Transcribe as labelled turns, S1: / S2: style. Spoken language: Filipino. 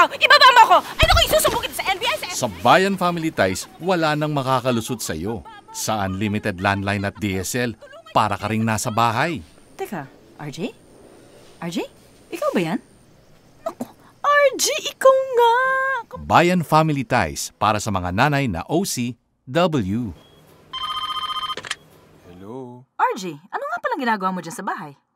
S1: ikaw, ibaba mo ako! Ay naku, isusumbong kita sa NBI,
S2: Sa Bayan Family Ties, wala nang makakalusot sa'yo. Sa unlimited landline at DSL, para ka ring nasa bahay.
S1: Teka, RJ? RJ? Ikaw ba yan? Naku, RJ, ikaw nga!
S2: Bayan Family Ties, para sa mga nanay na OCW.
S3: Hello?
S1: RJ, ano nga palang ginagawa mo dyan sa bahay?